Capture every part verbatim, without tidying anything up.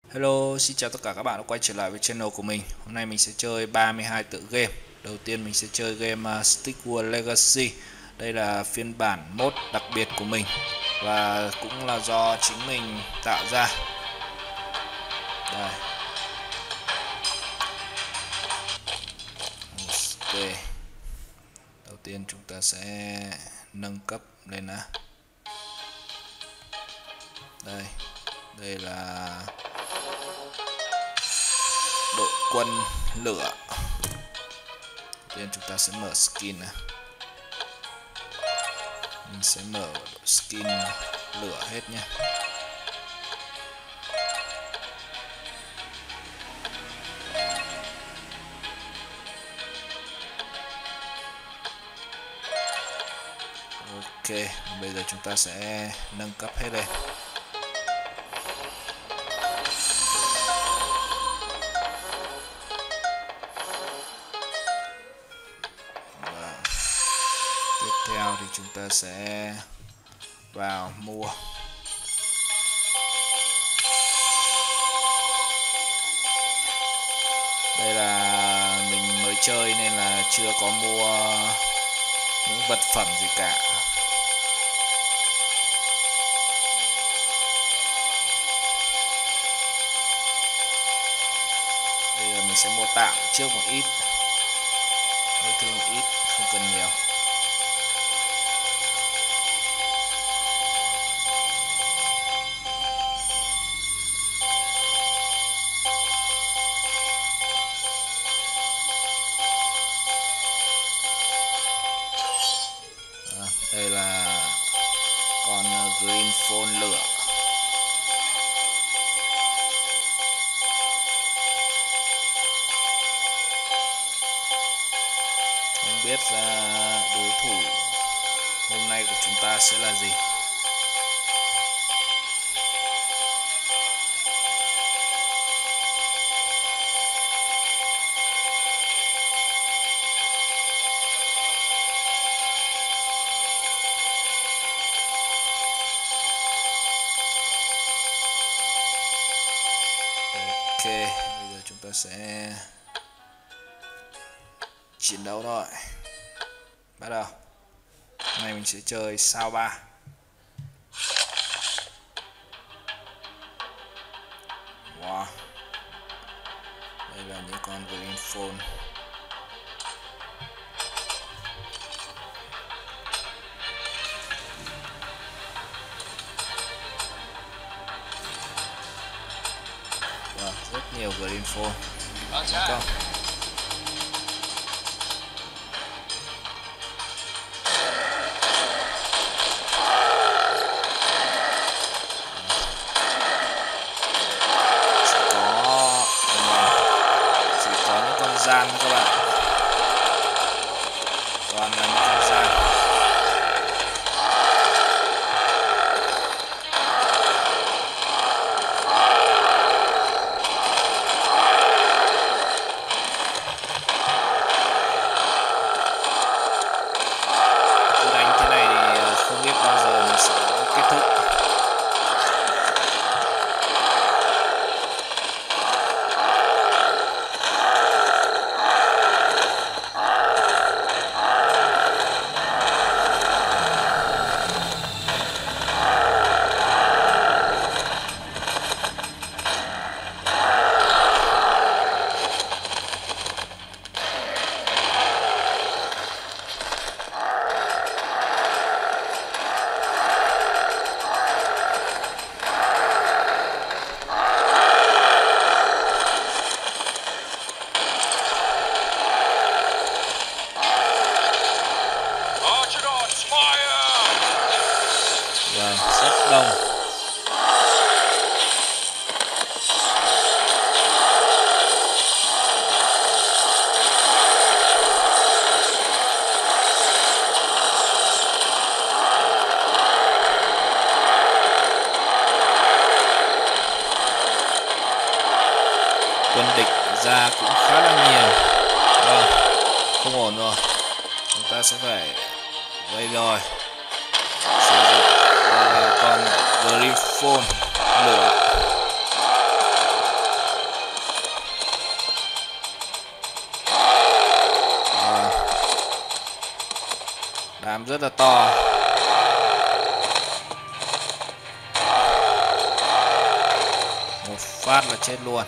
Hello, xin chào tất cả các bạn đã quay trở lại với channel của mình. Hôm nay mình sẽ chơi ba mươi hai tựa game. Đầu tiên mình sẽ chơi game uh, Stick War Legacy. Đây là phiên bản mod đặc biệt của mình và cũng là do chính mình tạo ra. Đây. Ok. Đầu tiên chúng ta sẽ nâng cấp lên đã. Đây. Đây là đội quân lửa. Đầu tiên chúng ta sẽ mở skin này. Mình sẽ mở đội skin lửa hết nhé. Ok, bây giờ chúng ta sẽ nâng cấp hết lên. Và tiếp theo thì chúng ta sẽ vào mua. Đây là mình mới chơi nên là chưa có mua những vật phẩm gì cả. Bây giờ mình sẽ mua tạm trước một ít, mỗi thứ một ít, không cần nhiều. À, đây là con green phone lửa. Không biết là đối thủ hôm nay của chúng ta sẽ là gì. Ok, bây giờ chúng ta sẽ chiến đấu thôi. Bắt đầu. Hôm nay mình sẽ chơi sao ba. Wow. Đây là những con green phone. Wow, rất nhiều green phone. Không. Gian các bạn, toàn là những con gian. Cứ đánh thế này thì không biết bao giờ mình sẽ kết thúc. Vâng, rất đông. Quân địch ra cũng khá là nhiều. Vâng, không ổn rồi. Chúng ta sẽ phải vây rồi. Sử dụng con green phone lửa. Làm rất là to. Một phát là chết luôn.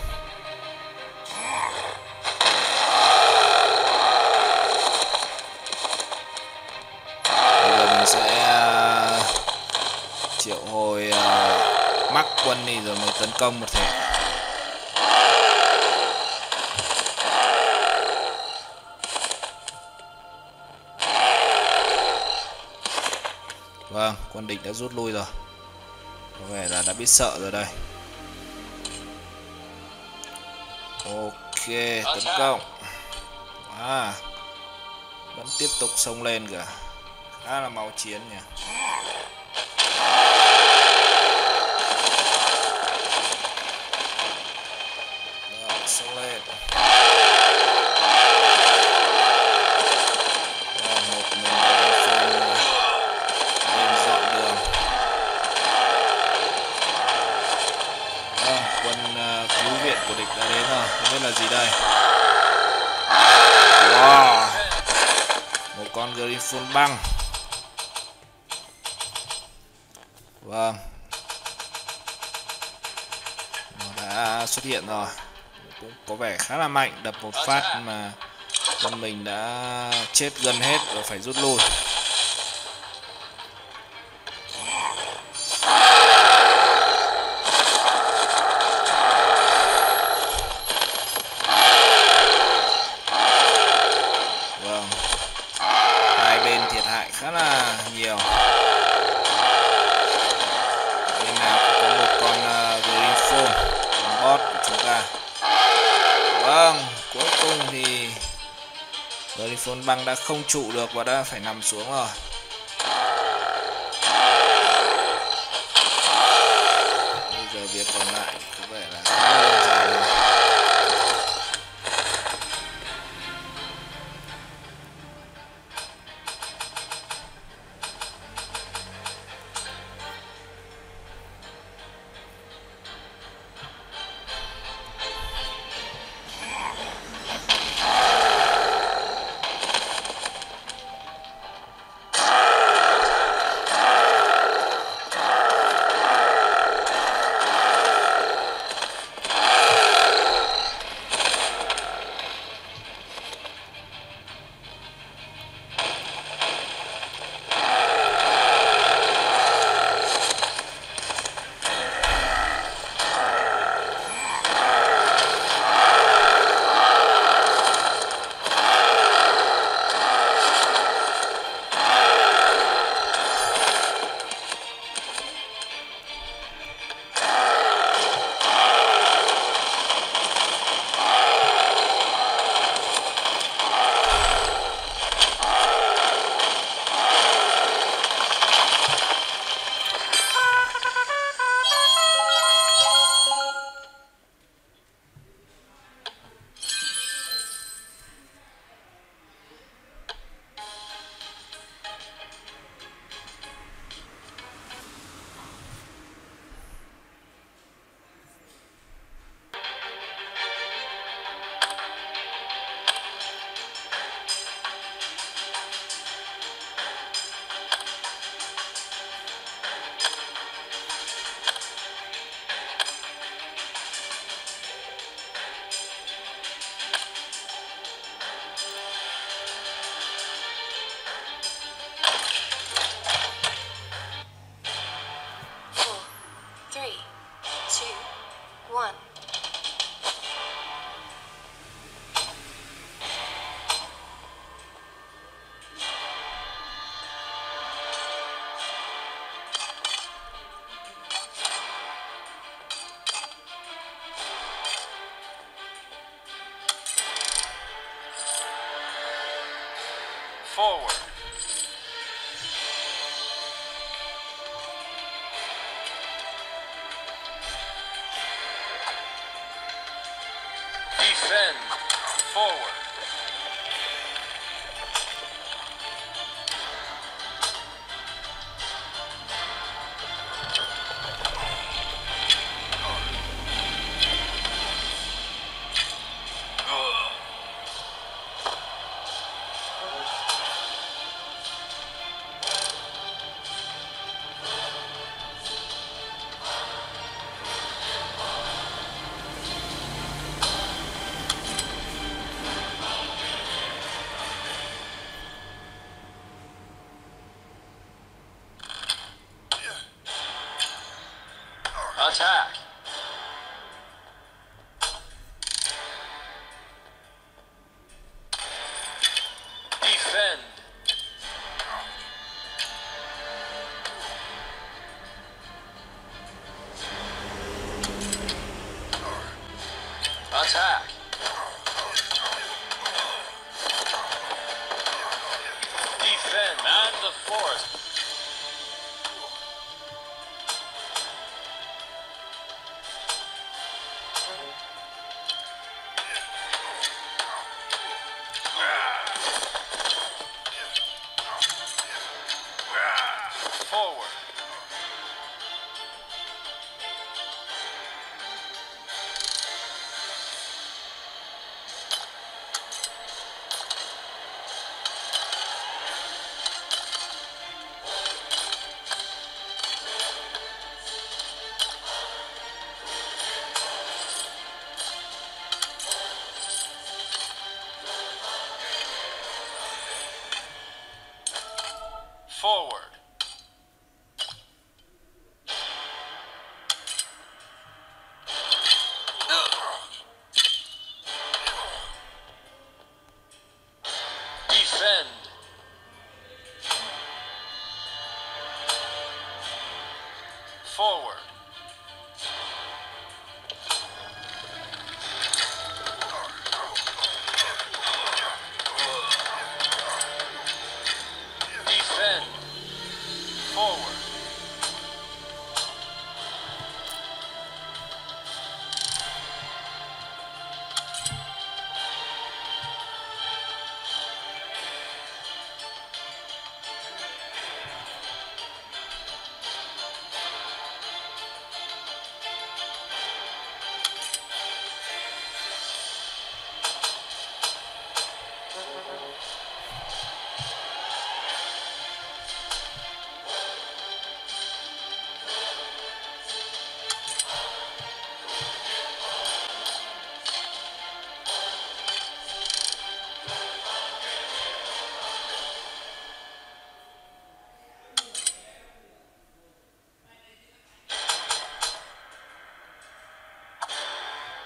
Bây giờ mình sẽ triệu hồi uh, mắc quân đi rồi mới tấn công một thể. Vâng, quân địch đã rút lui rồi. Có vẻ là đã biết sợ rồi đây. Ok, tấn công. À, vẫn tiếp tục xông lên kìa. Khá là máu chiến nhỉ. Đó, xông lên. Đó, một mình lên dọn đường. Đó, quân uh, cứu viện của địch đã đến rồi. Không biết là gì đây. Wow, một con Griffon băng. Vâng, nó đã xuất hiện rồi, cũng có vẻ khá là mạnh. Đập một phát mà quân mình đã chết gần hết và phải rút lui. Vâng, hai bên thiệt hại khá là nhiều. Bên nào cũng có một con uh, Griffon, con bot của chúng ta. Vâng, cuối cùng thì Griffon băng đã không trụ được và đã phải nằm xuống rồi. Bây giờ việc còn lại có vẻ là khá là đơn giản rồi. Forward. Defend. Forward.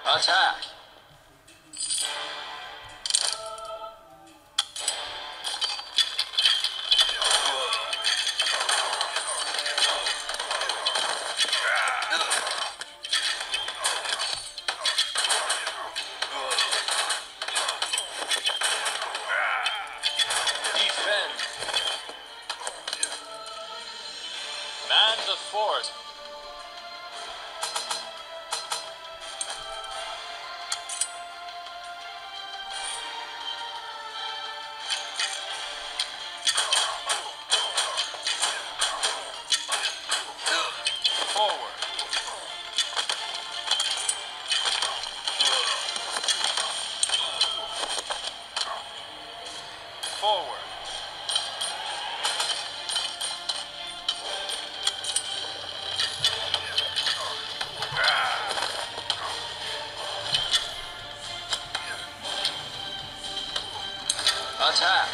Attack. Defend. Man the fort. Forward. Forward. Attack.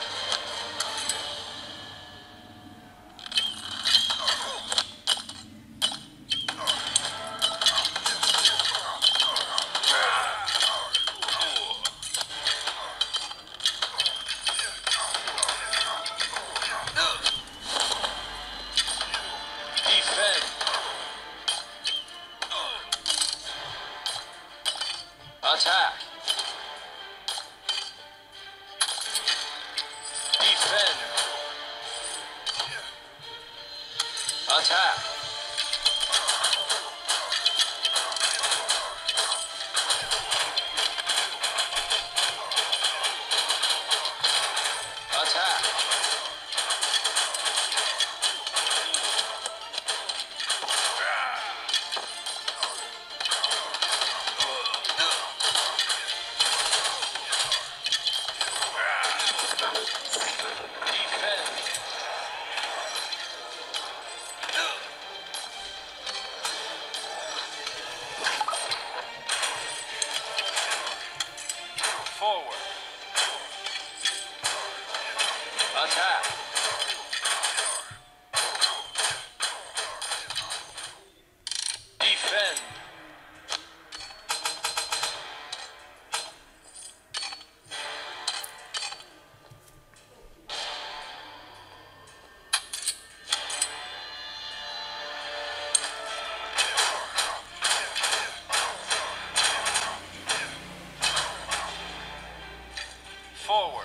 Defend. Attack. Defend. Attack. Attack. Defend. Forward. Attack. Defend. Forward.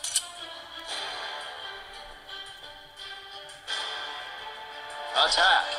Attack.